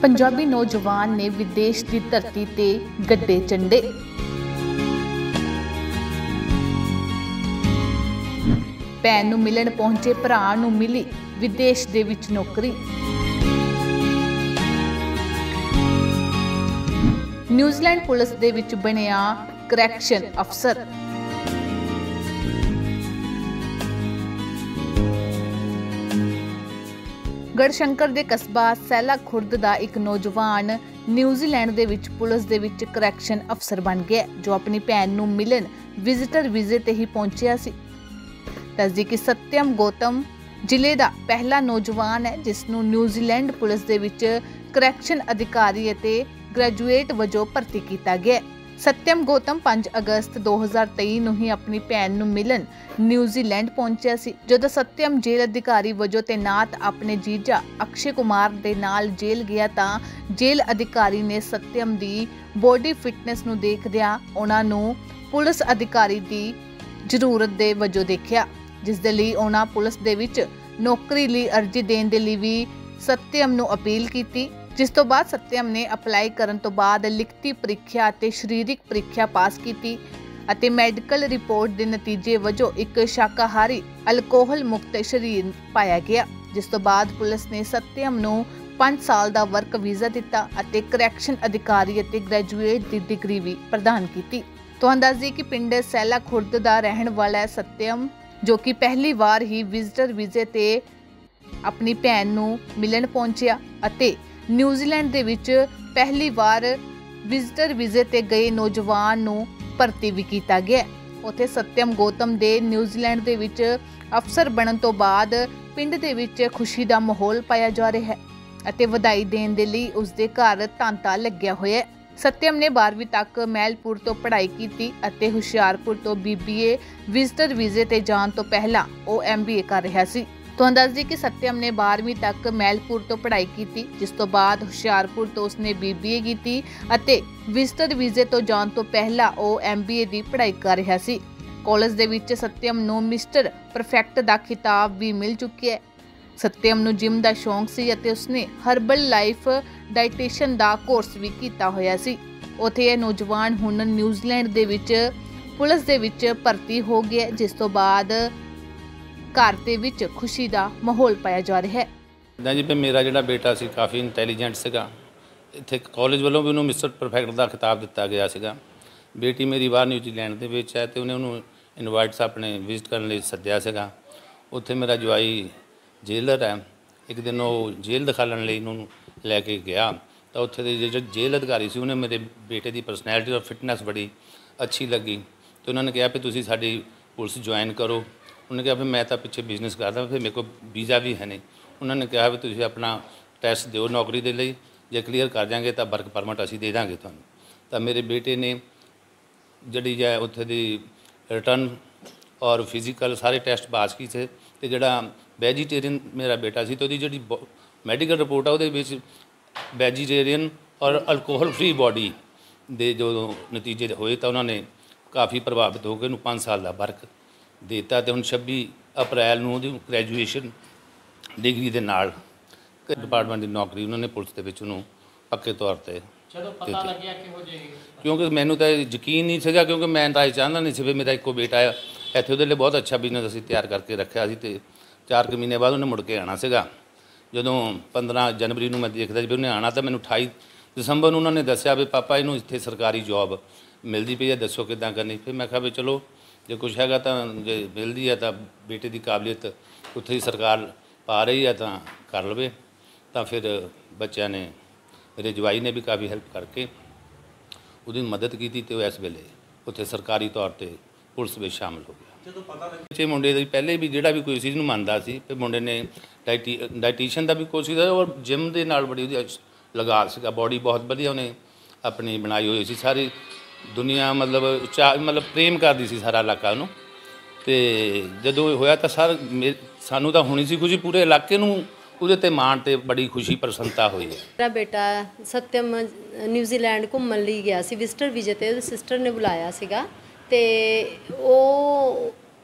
पंजाबी नौजवान ने विदेश की धरती ते गड्डे झंडे। भैन नूं मिलन पहुंचे भरा नूं मिली विदेश दे विच नौकरी। न्यूजीलैंड पुलिस दे विच बनिया करैक्शन अफसर। गढ़शंकर दे कस्बा सैला खुर्द दा एक नौजवान न्यूजीलैंड दे विच पुलिस दे विच करैक्शन अफसर बन गया, जो अपनी भैन नूं मिलन विजिटर वीजे ते ही पहुंचिया सी। दसदी कि सत्यम गौतम जिले दा पहला नौजवान है जिस नूं न्यूजीलैंड पुलिस दे विच करैक्शन अधिकारी अते ग्रेजुएट वजों भर्ती किया गया। सत्यम गौतम 5 अगस्त 2023 ਨੂੰ ਹੀ ਆਪਣੀ ਭੈਣ ਨੂੰ ਮਿਲਣ ਨਿਊਜ਼ੀਲੈਂਡ ਪਹੁੰਚਿਆ ਸੀ। ਜਦੋਂ ਸत्यम ਜੇਲ੍ਹ ਅਧਿਕਾਰੀ ਵਜੋਂ ਤੈਨਾਤ ਆਪਣੇ ਜੀਜਾ ਅਕਸ਼ੇ ਕੁਮਾਰ ਦੇ ਨਾਲ ਜੇਲ੍ਹ ਗਿਆ ਤਾਂ ਜੇਲ੍ਹ ਅਧਿਕਾਰੀ ਨੇ ਸत्यम ਦੀ ਬੋਡੀ ਫਿਟਨੈਸ ਨੂੰ ਦੇਖਦਿਆਂ ਉਹਨਾਂ ਨੂੰ ਪੁਲਿਸ ਅਧਿਕਾਰੀ ਦੀ ਜ਼ਰੂਰਤ ਦੇ ਵਜੋਂ ਦੇਖਿਆ, ਜਿਸ ਦੇ ਲਈ ਉਹਨਾਂ ਪੁਲਿਸ ਦੇ ਵਿੱਚ ਨੌਕਰੀ ਲਈ ਅਰਜ਼ੀ ਦੇਣ ਦੇ ਲਈ ਵੀ सत्यम ਨੂੰ ਅਪੀਲ ਕੀਤੀ। जिस तो बाद सत्यम ने अपलाई करन तो बाद लिखती परीक्षा ਅਤੇ शरीरिक परीक्षा पास की ਅਤੇ मैडिकल रिपोर्ट के नतीजे वजों एक शाकाहारी अल्कोहल मुक्त शरीर पाया गया, जिस तो बाद पुलिस ने सत्यम ਨੂੰ 5 साल का वर्क वीज़ा दिता ਅਤੇ करैक्शन अधिकारी ਅਤੇ ग्रेजुएट की डिग्री भी प्रदान की। ਤੁਹਾਨੂੰ ਦੱਸ ਦਈਏ कि पिंड सैला खुर्द का रहन वाला है सत्यम, जो कि पहली बार ही विजिटर वीजे ते अपनी भैन ਨੂੰ मिलन पहुंचिਆ ਅਤੇ न्यूजीलैंड ਦੇ ਵਿੱਚ ਪਹਿਲੀ ਵਾਰ ਵਿਜ਼ਟਰ ਵੀਜ਼ੇ ਤੇ ਗਏ ਨੌਜਵਾਨ ਨੂੰ ਭਰਤੀ ਵੀ ਕੀਤਾ ਗਿਆ। ਉੱਥੇ ਸत्यम ਗੌਤਮ ਦੇ ਨਿਊਜ਼ੀਲੈਂਡ ਦੇ ਵਿੱਚ ਅਫਸਰ ਬਣਨ ਤੋਂ ਬਾਅਦ ਪਿੰਡ ਦੇ ਵਿੱਚ ਖੁਸ਼ੀ ਦਾ ਮਾਹੌਲ ਪਾਇਆ ਜਾ ਰਿਹਾ ਹੈ ਅਤੇ ਵਧਾਈ ਦੇਣ ਦੇ ਲਈ ਉਸ ਦੇ ਘਰ ਤਾਂਤਾ ਲੱਗਿਆ ਹੋਇਆ ਹੈ। सत्यम ने 12वीं तक मैलपुर तो पढ़ाई की ਅਤੇ ਹੁਸ਼ਿਆਰਪੁਰ ਤੋਂ BBA ਵਿਜ਼ਟਰ ਵੀਜ਼ੇ ਤੇ ਜਾਣ ਤੋਂ ਪਹਿਲਾਂ ਉਹ MBA ਕਰ ਰਿਹਾ ਸੀ। ਤੁਹਾਨੂੰ ਦੱਸ ਦਈਏ कि सत्यम ने 12वीं तक मैलपुर तो पढ़ाई की, जिस तो बाद ਹੁਸ਼ਿਆਰਪੁਰ ਤੋਂ उसने BBA की ਅਤੇ ਵਿਜ਼ਟਰ ਵੀਜ਼ੇ ਤੋਂ ਜਾਣ ਤੋਂ ਪਹਿਲਾਂ ਉਹ MBA ਦੀ ਪੜ੍ਹਾਈ ਕਰ ਰਿਹਾ ਸੀ। ਕਾਲਜ ਦੇ ਵਿੱਚ सत्यम ਨੂੰ ਮਿਸਟਰ ਪਰਫੈਕਟ ਦਾ ਖਿਤਾਬ ਵੀ ਮਿਲ ਚੁੱਕਿਆ ਹੈ। सत्यम ਨੂੰ ਜਿਮ ਦਾ ਸ਼ੌਂਕ ਸੀ ਅਤੇ ਉਸਨੇ ਹਰਬਲ ਲਾਈਫ ਡਾਈਟੀਸ਼ਨ ਦਾ ਕੋਰਸ ਵੀ ਕੀਤਾ ਹੋਇਆ ਸੀ। ਉੱਥੇ ਇਹ ਨੌਜਵਾਨ ਹੁਣ ਨਿਊਜ਼ੀਲੈਂਡ ਦੇ ਵਿੱਚ ਪੁਲਿਸ ਦੇ ਵਿੱਚ ਭਰਤੀ ਹੋ ਗਿਆ, ਜਿਸ ਤੋਂ ਬਾਅਦ ਘਰ ਦੇ ਵਿੱਚ ਖੁਸ਼ੀ ਦਾ ਮਾਹੌਲ ਪਾਇਆ ਜਾ ਰਿਹਾ ਹੈ। ਇੱਦਾਂ ਜੀ ਮੇਰਾ ਜਿਹੜਾ ਬੇਟਾ ਸੀ ਕਾਫੀ ਇੰਟੈਲੀਜੈਂਟ ਸੀਗਾ, ਇੱਥੇ ਕਾਲਜ ਵੱਲੋਂ ਵੀ ਉਹਨੂੰ ਮਿਸਟਰ ਪਰਫੈਕਟ ਦਾ ਖਿਤਾਬ ਦਿੱਤਾ ਗਿਆ ਸੀਗਾ। ਬੇਟੀ ਮੇਰੀ ਬਾਹਰ ਨਿਊਜ਼ੀਲੈਂਡ ਦੇ ਵਿੱਚ ਹੈ ਤੇ ਉਹਨੂੰ ਇਨਵਾਈਟਸ ਆਪਣੇ ਵਿਜ਼ਿਟ ਕਰਨ ਲਈ ਸੱਦਿਆ ਸੀਗਾ। ਉੱਥੇ ਮੇਰਾ ਜਵਾਈ ਜੇਲਰ ਹੈ, ਇੱਕ ਦਿਨ ਉਹ ਜੇਲ੍ਹ ਦਿਖਾਉਣ ਲਈ ਉਹਨੂੰ ਲੈ ਕੇ ਗਿਆ ਤਾਂ ਉੱਥੇ ਦੇ ਜਿਹੜੇ ਜੇਲ੍ਹ ਅਧਿਕਾਰੀ ਸੀ ਉਹਨੇ ਮੇਰੇ ਬੇਟੇ ਦੀ ਪਰਸਨੈਲਿਟੀ ਔਰ ਫਿਟਨੈਸ ਬੜੀ ਅੱਛੀ ਲੱਗੀ ਤੇ ਉਹਨਾਂ ਨੇ ਕਿਹਾ ਵੀ ਤੁਸੀਂ ਸਾਡੀ ਪੁਲਿਸ ਜੁਆਇਨ ਕਰੋ। ਉਹਨੇ ਕਿਹਾ ਵੀ ਮੈਂ ਤਾਂ ਪਿੱਛੇ ਬਿਜ਼ਨਸ ਕਰਦਾ, ਫਿਰ ਮੇਰੇ ਕੋਲ ਵੀਜ਼ਾ ਵੀ ਹੈ ਨਹੀਂ। ਉਹਨਾਂ ਨੇ ਕਿਹਾ ਵੀ ਤੁਸੀਂ ਆਪਣਾ ਟੈਸਟ ਦਿਓ ਨੌਕਰੀ ਦੇ ਲਈ, ਜੇ ਕਲੀਅਰ ਕਰ ਜਾਂਗੇ ਤਾਂ ਵਰਕ ਪਰਮਿਟ ਅਸੀਂ ਦੇ ਦਾਂਗੇ ਤੁਹਾਨੂੰ। ਤਾਂ ਮੇਰੇ ਬੇਟੇ ਨੇ ਜਿਹੜੀ ਹੈ ਉੱਥੇ ਦੀ ਰਿਟਰਨ ਔਰ ਫਿਜ਼ੀਕਲ ਸਾਰੇ ਟੈਸਟ ਪਾਸ ਕੀਤੇ ਤੇ ਜਿਹੜਾ ਵੈਜੀਟੇਰੀਅਨ ਮੇਰਾ ਬੇਟਾ ਸੀ ਤੇ ਉਹਦੀ ਜਿਹੜੀ ਮੈਡੀਕਲ ਰਿਪੋਰਟ ਆ ਉਹਦੇ ਵਿੱਚ ਵੈਜੀਟੇਰੀਅਨ ਔਰ ਅਲਕੋਹਲ ਫ੍ਰੀ ਬੋਡੀ ਦੇ ਜੋ ਨਤੀਜੇ ਹੋਏ ਤਾਂ ਉਹਨਾਂ ਨੇ ਕਾਫੀ ਪ੍ਰਭਾਵਿਤ ਹੋ ਕੇ ਉਹਨੂੰ 5 ਸਾਲ ਦਾ ਵਰਕ ਦਿੱਤਾ ਤੇ ਹੁਣ 26 ਅਪ੍ਰੈਲ ਨੂੰ ਉਹਦੀ ਗ੍ਰੈਜੂਏਸ਼ਨ ਡਿਗਰੀ ਦੇ ਨਾਲ ਡਿਪਾਰਟਮੈਂਟ ਦੀ ਨੌਕਰੀ ਉਹਨਾਂ ਨੇ ਪੁਲਿਸ ਦੇ ਵਿੱਚ ਉਹਨੂੰ ਪੱਕੇ ਤੌਰ ਤੇ ਪਤਾ ਲੱਗਿਆ ਕਿ ਹੋ ਜਾਏਗੀ, ਕਿਉਂਕਿ ਮੈਨੂੰ ਤਾਂ ਯਕੀਨ ਨਹੀਂ ਸੀਗਾ, ਕਿਉਂਕਿ ਮੈਂ ਤਾਂ ਇਹ ਚਾਹੁੰਦਾ ਨਹੀਂ ਸੀ ਵੀ ਮੇਰਾ ਇੱਕੋ ਬੇਟਾ ਆ ਇੱਥੇ, ਉਹਦੇ ਲਈ ਬਹੁਤ ਅੱਛਾ ਬਿਜ਼ਨਸ ਅਸੀਂ ਤਿਆਰ ਕਰਕੇ ਰੱਖਿਆ ਸੀ ਤੇ 4 ਕੁ ਮਹੀਨੇ ਬਾਅਦ ਉਹਨੇ ਮੁੜ ਕੇ ਆਉਣਾ ਸੀਗਾ। ਜਦੋਂ 15 ਜਨਵਰੀ ਨੂੰ ਮੈਂ ਦੇਖਦਾ ਸੀ ਵੀ ਉਹਨੇ ਆਉਣਾ ਤਾਂ ਮੈਨੂੰ 28 ਦਸੰਬਰ ਨੂੰ ਉਹਨਾਂ ਨੇ ਦੱਸਿਆ ਵੀ ਪਾਪਾ ਇਹਨੂੰ ਇੱਥੇ ਸਰਕਾਰੀ ਜੋਬ ਮਿਲਦੀ ਪਈ ਹੈ, ਦੱਸੋ ਕਿੱਦਾਂ ਕਰਨੀ। ਫਿਰ ਮੈਂ ਕਿਹਾ ਵੀ ਚਲੋ ਜੇ ਕੁਛ ਹੈਗਾ ਤਾਂ ਜੇ ਮਿਲਦੀ ਹੈ ਤਾਂ ਬੇਟੇ ਦੀ ਕਾਬਲੀਅਤ ਉੱਥੇ ਹੀ ਸਰਕਾਰ ਪਾ ਰਹੀ ਹੈ ਤਾਂ ਕਰ ਲਵੇ। ਤਾਂ ਫਿਰ ਬੱਚਿਆਂ ਨੇ ਮੇਰੇ ਜਵਾਈ ਨੇ ਵੀ ਕਾਫੀ ਹੈਲਪ ਕਰਕੇ ਉਹਦੀ ਮਦਦ ਕੀਤੀ ਤੇ ਉਹ ਇਸ ਵੇਲੇ ਉੱਥੇ ਸਰਕਾਰੀ ਤੌਰ ਤੇ ਪੁਲਿਸ ਵਿੱਚ ਸ਼ਾਮਲ ਹੋ ਗਿਆ। ਜਦੋਂ ਪਤਾ ਲੱਗਿਆ ਮੁੰਡੇ ਦੀ ਪਹਿਲੇ ਵੀ ਜਿਹੜਾ ਵੀ ਕੋਈ ਚੀਜ਼ ਨੂੰ ਮੰਨਦਾ ਸੀ ਤੇ ਮੁੰਡੇ ਨੇ ਡਾਈਟੀਸ਼ਨ ਦਾ ਵੀ ਕੋਸ਼ਿਸ਼ ਕੀਤਾ ਔਰ ਜਿਮ ਦੇ ਨਾਲ ਬੜੀ ਉਹਦੀ ਲਗਾਅ ਸੀਗਾ, ਬੋਡੀ ਬਹੁਤ ਵਧੀਆ ਉਹਨੇ ਆਪਣੀ ਬਣਾਈ ਹੋਈ ਸੀ। ਸਾਰੀ ਦੁਨੀਆ ਮਤਲਬ ਪ੍ਰੇਮ ਕਰਦੀ ਸੀ ਸਾਰਾ ਇਲਾਕਾ ਉਹਨੂੰ। ਤੇ ਜਦੋਂ ਹੋਇਆ ਤਾਂ ਸਾਨੂੰ ਤਾਂ ਹੋਣੀ ਸੀ ਖੁਸ਼ੀ, ਪੂਰੇ ਇਲਾਕੇ ਨੂੰ ਉਹਦੇ ਤੇ ਮਾਣ ਤੇ ਬੜੀ ਖੁਸ਼ੀ ਪ੍ਰਸੰਨਤਾ ਹੋਈ ਹੈ। ਮੇਰਾ ਬੇਟਾ ਸत्यम ਨਿਊਜ਼ੀਲੈਂਡ ਘੁੰਮਣ ਲਈ ਗਿਆ ਸੀ ਵਿਜ਼ਟਰ ਵੀਜ਼ੇ ਤੇ, ਉਹਦੀ ਸਿਸਟਰ ਨੇ ਬੁਲਾਇਆ ਸੀਗਾ ਤੇ ਉਹ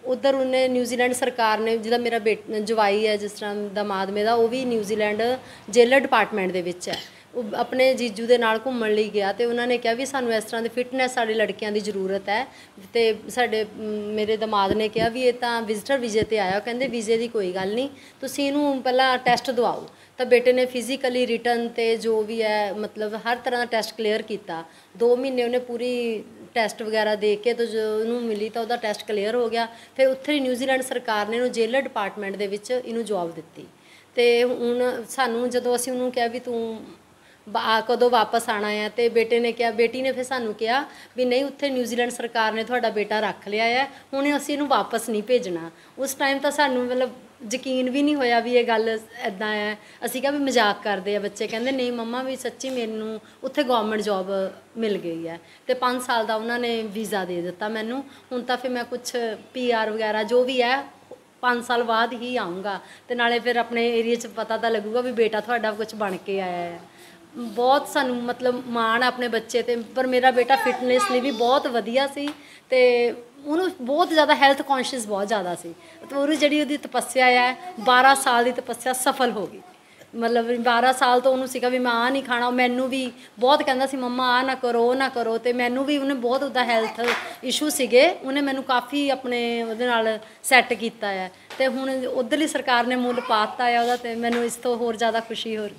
ਉਧਰ ਉਹਨੇ ਨਿਊਜ਼ੀਲੈਂਡ ਸਰਕਾਰ ਨੇ, ਜਿਹਦਾ ਮੇਰਾ ਜਵਾਈ ਹੈ ਜਿਸ ਤਰ੍ਹਾਂ ਦਮਾਦ ਮੇਰਾ, ਉਹ ਵੀ ਨਿਊਜ਼ੀਲੈਂਡ ਜੇਲਰ ਡਿਪਾਰਟਮੈਂਟ ਦੇ ਵਿੱਚ ਹੈ। ਉਹ ਆਪਣੇ ਜੀਜੂ ਦੇ ਨਾਲ ਘੁੰਮਣ ਲਈ ਗਿਆ ਤੇ ਉਹਨਾਂ ਨੇ ਕਿਹਾ ਵੀ ਸਾਨੂੰ ਇਸ ਤਰ੍ਹਾਂ ਦੀ ਫਿਟਨੈਸ ਸਾਡੀ ਲੜਕੀਆਂ ਦੀ ਜ਼ਰੂਰਤ ਹੈ। ਤੇ ਸਾਡੇ ਮੇਰੇ ਦਮਾਦ ਨੇ ਕਿਹਾ ਵੀ ਇਹ ਤਾਂ ਵਿਜ਼ਟਰ ਵੀਜ਼ੇ ਤੇ ਆਇਆ। ਕਹਿੰਦੇ ਵੀਜ਼ੇ ਦੀ ਕੋਈ ਗੱਲ ਨਹੀਂ, ਤੁਸੀਂ ਇਹਨੂੰ ਪਹਿਲਾਂ ਟੈਸਟ ਦਵਾਓ। ਤਾਂ ਬੇਟੇ ਨੇ ਫਿਜ਼ੀਕਲੀ ਰਿਟਨ ਤੇ ਜੋ ਵੀ ਹੈ ਮਤਲਬ ਹਰ ਤਰ੍ਹਾਂ ਦਾ ਟੈਸਟ ਕਲੀਅਰ ਕੀਤਾ। 2 ਮਹੀਨੇ ਉਹਨੇ ਪੂਰੀ ਟੈਸਟ ਵਗੈਰਾ ਦੇ ਕੇ ਤਾਂ ਜੋ ਉਹਨੂੰ ਮਿਲੀ ਤਾਂ ਉਹਦਾ ਟੈਸਟ ਕਲੀਅਰ ਹੋ ਗਿਆ। ਫਿਰ ਉੱਥੇ ਨਿਊਜ਼ੀਲੈਂਡ ਸਰਕਾਰ ਨੇ ਇਹਨੂੰ ਜੇਲਰ ਡਿਪਾਰਟਮੈਂਟ ਦੇ ਵਿੱਚ ਇਹਨੂੰ ਜੋਬ ਦਿੱਤੀ। ਤੇ ਹੁਣ ਸਾਨੂੰ ਜਦੋਂ ਅਸੀਂ ਉਹਨੂੰ ਕਿਹਾ ਵੀ ਤੂੰ ਕਦੋਂ ਵਾਪਸ ਆਉਣਾ ਹੈ, ਤੇ ਬੇਟੇ ਨੇ ਕਿਹਾ, ਬੇਟੀ ਨੇ ਫਿਰ ਸਾਨੂੰ ਕਿਹਾ ਵੀ ਨਹੀਂ, ਉੱਥੇ ਨਿਊਜ਼ੀਲੈਂਡ ਸਰਕਾਰ ਨੇ ਤੁਹਾਡਾ ਬੇਟਾ ਰੱਖ ਲਿਆ ਹੈ, ਹੁਣ ਅਸੀਂ ਇਹਨੂੰ ਵਾਪਸ ਨਹੀਂ ਭੇਜਣਾ। ਉਸ ਟਾਈਮ ਤਾਂ ਸਾਨੂੰ ਮਤਲਬ ਯਕੀਨ ਵੀ ਨਹੀਂ ਹੋਇਆ ਵੀ ਇਹ ਗੱਲ ਇੱਦਾਂ ਹੈ। ਅਸੀਂ ਕਿਹਾ ਵੀ ਮਜ਼ਾਕ ਕਰਦੇ ਆ ਬੱਚੇ। ਕਹਿੰਦੇ ਨਹੀਂ ਮੰਮਾ ਵੀ ਸੱਚੀ ਮੈਨੂੰ ਉੱਥੇ ਗਵਰਨਮੈਂਟ ਜੋਬ ਮਿਲ ਗਈ ਹੈ। ਤੇ 5 ਸਾਲ ਦਾ ਉਹਨਾਂ ਨੇ ਵੀਜ਼ਾ ਦੇ ਦਿੱਤਾ ਮੈਨੂੰ। ਹੁਣ ਤਾਂ ਫਿਰ ਮੈਂ ਕੁਛ PR ਵਗੈਰਾ ਜੋ ਵੀ ਹੈ 5 ਸਾਲ ਬਾਅਦ ਹੀ ਆਊਂਗਾ, ਤੇ ਨਾਲੇ ਫਿਰ ਆਪਣੇ ਏਰੀਏ 'ਚ ਪਤਾ ਤਾਂ ਲੱਗੂਗਾ ਵੀ ਬੇਟਾ ਤੁਹਾਡਾ ਕੁਛ ਬਣ ਕੇ ਆਇਆ ਹੈ। ਬਹੁਤ ਸਾਨੂੰ ਮਤਲਬ ਮਾਣ ਆਪਣੇ ਬੱਚੇ 'ਤੇ। ਪਰ ਮੇਰਾ ਬੇਟਾ ਫਿਟਨੈਸ ਲਈ ਵੀ ਬਹੁਤ ਵਧੀਆ ਸੀ ਤੇ ਉਹਨੂੰ ਬਹੁਤ ਜ਼ਿਆਦਾ ਹੈਲਥ ਕੌਨਸ਼ੀਅਸ ਬਹੁਤ ਜ਼ਿਆਦਾ ਸੀ। ਤੇ ਉਹਦੀ ਜਿਹੜੀ ਉਹਦੀ ਤਪੱਸਿਆ ਹੈ 12 ਸਾਲ ਦੀ ਤਪੱਸਿਆ ਸਫਲ ਹੋ ਗਈ। ਮਤਲਬ 12 ਸਾਲ ਤੋਂ ਉਹਨੂੰ ਸੀਗਾ ਵੀ ਮੈਂ ਆਹ ਨਹੀਂ ਖਾਣਾ। ਮੈਨੂੰ ਵੀ ਬਹੁਤ ਕਹਿੰਦਾ ਸੀ ਮੰਮਾ ਆਹ ਨਾ ਕਰੋ ਉਹ ਨਾ ਕਰੋ। ਤੇ ਮੈਨੂੰ ਵੀ ਉਹਨੇ ਬਹੁਤ ਉਹਦਾ ਹੈਲਥ ਇਸ਼ੂ ਸੀਗੇ, ਉਹਨੇ ਮੈਨੂੰ ਕਾਫੀ ਆਪਣੇ ਉਹਦੇ ਨਾਲ ਸੈੱਟ ਕੀਤਾ ਹੈ। ਤੇ ਹੁਣ ਉੱਧਰਲੀ ਸਰਕਾਰ ਨੇ ਮੁੱਲ ਪਾ ਦਿੱਤਾ ਹੈ ਉਹਦਾ, ਤੇ ਮੈਨੂੰ ਇਸ ਤੋਂ ਹੋਰ ਜ਼ਿਆਦਾ ਖੁਸ਼ੀ ਹੋ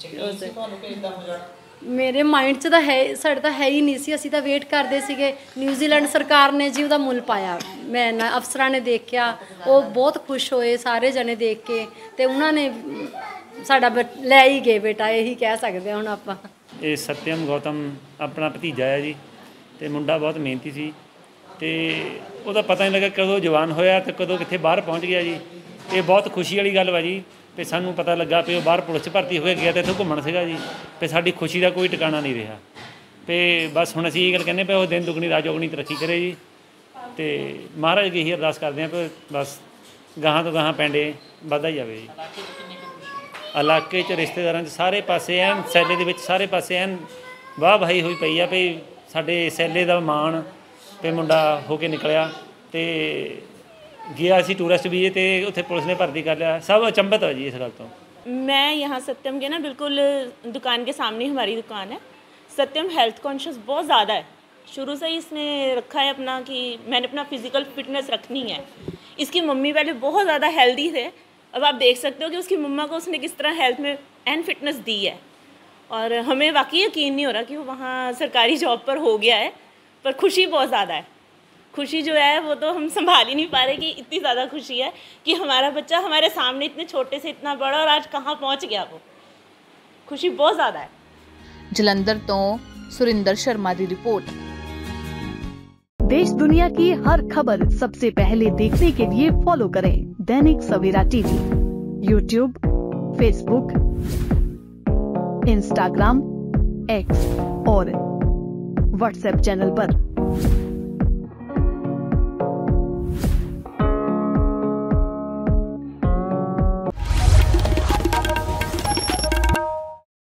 ਮੇਰੇ ਮਾਈਂਡ 'ਚ ਤਾਂ ਹੈ, ਸਾਡੇ ਤਾਂ ਹੈ ਹੀ ਨਹੀਂ ਸੀ। ਅਸੀਂ ਤਾਂ ਵੇਟ ਕਰਦੇ ਸੀਗੇ। ਨਿਊਜ਼ੀਲੈਂਡ ਸਰਕਾਰ ਨੇ ਜੀ ਉਹਦਾ ਮੁੱਲ ਪਾਇਆ। ਮੈਂ ਅਫਸਰਾਂ ਨੇ ਦੇਖਿਆ, ਉਹ ਬਹੁਤ ਖੁਸ਼ ਹੋਏ ਸਾਰੇ ਜਣੇ ਦੇਖ ਕੇ, ਤੇ ਉਹਨਾਂ ਨੇ ਸਾਡਾ ਲੈ ਹੀ ਗਏ ਬੇਟਾ, ਇਹੀ ਕਹਿ ਸਕਦੇ ਹਾਂ ਹੁਣ ਆਪਾਂ। ਇਹ ਸਤਿਅਮ ਗੌਤਮ ਆਪਣਾ ਭਤੀਜਾ ਹੈ ਜੀ, ਤੇ ਮੁੰਡਾ ਬਹੁਤ ਮਿਹਨਤੀ ਸੀ, ਤੇ ਉਹਦਾ ਪਤਾ ਨਹੀਂ ਲੱਗਾ ਕਦੋਂ ਜਵਾਨ ਹੋਇਆ ਤੇ ਕਦੋਂ ਕਿੱਥੇ ਬਾਹਰ ਪਹੁੰਚ ਗਿਆ ਜੀ। ਇਹ ਬਹੁਤ ਖੁਸ਼ੀ ਵਾਲੀ ਗੱਲ ਵਾ ਜੀ। ਤੇ ਸਾਨੂੰ ਪਤਾ ਲੱਗਾ ਵੀ ਉਹ ਬਾਹਰ ਪੁਲਿਸ 'ਚ ਭਰਤੀ ਹੋ ਕੇ ਗਿਆ ਤੇ ਇੱਥੇ ਘੁੰਮਣ ਸੀਗਾ ਜੀ। ਤੇ ਸਾਡੀ ਖੁਸ਼ੀ ਦਾ ਕੋਈ ਟਿਕਾਣਾ ਨਹੀਂ ਰਿਹਾ। ਤੇ ਬਸ ਹੁਣ ਅਸੀਂ ਇਹ ਗੱਲ ਕਹਿੰਦੇ ਪਏ ਉਹ ਦਿਨ ਦੁਗਣੀ ਰਾਤ ਚੌਗੁਣੀ ਤਰੱਕੀ ਕਰੇ ਜੀ। ਤੇ ਮਹਾਰਾਜ ਅੱਗੇ ਇਹੀ ਅਰਦਾਸ ਕਰਦੇ ਹਾਂ ਕਿ ਬਸ ਗਾਹਾਂ ਤੋਂ ਗਾਹਾਂ ਪੈਂਡੇ ਵੱਧਦਾ ਹੀ ਜਾਵੇ ਜੀ। ਇਲਾਕੇ 'ਚ ਰਿਸ਼ਤੇਦਾਰਾਂ 'ਚ ਸਾਰੇ ਪਾਸੇ ਐਨ ਸੈਲੇ ਦੇ ਵਿੱਚ ਸਾਰੇ ਪਾਸੇ ਐਨ ਵਾਹ ਵਾਹੀ ਹੋਈ ਪਈ ਆ ਵੀ ਸਾਡੇ ਸੈਲੇ ਦਾ ਮਾਣ ਤੇ ਮੁੰਡਾ ਹੋ ਕੇ ਨਿਕਲਿਆ। ਤੇ गया सी टूरिस्ट भी तो उत्थे पुलिस ने भर्ती कर लिया। सब अचंभित है जी इस गल तो। मैं यहाँ सत्यम के ना बिल्कुल दुकान के सामने हमारी दुकान है। सत्यम हेल्थ कॉन्शियस बहुत ज़्यादा है, शुरू से ही इसने रखा है अपना कि मैंने अपना फिज़िकल फिटनेस रखनी है। इसकी मम्मी पहले बहुत ज़्यादा हेल्दी थे, अब आप देख सकते हो कि उसकी मम्मा को उसने किस तरह हेल्थ में एंड फिटनेस दी है। और हमें वाकई यकीन नहीं हो रहा कि वो वहाँ सरकारी जॉब पर हो गया है, पर खुशी बहुत ज़्यादा है। खुशी जो है वो तो हम संभाल ही नहीं पा रहे कि इतनी ज़्यादा खुशी है कि हमारा बच्चा हमारे सामने इतने छोटे से इतना बड़ा और आज कहाँ पहुँच गया। वो खुशी बहुत ज़्यादा है। जलंधर तो सुरिंदर शर्मा की रिपोर्ट। देश दुनिया की हर खबर सबसे पहले देखने के लिए फॉलो करें Dainik Savera TV, YouTube, Facebook, Instagram, X और व्हाट्सएप चैनल पर।